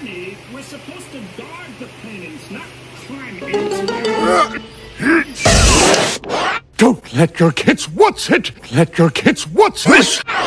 Robbie, we're supposed to guard the paintings, not climb into them. Don't let your kids what's it? Let your kids what's it?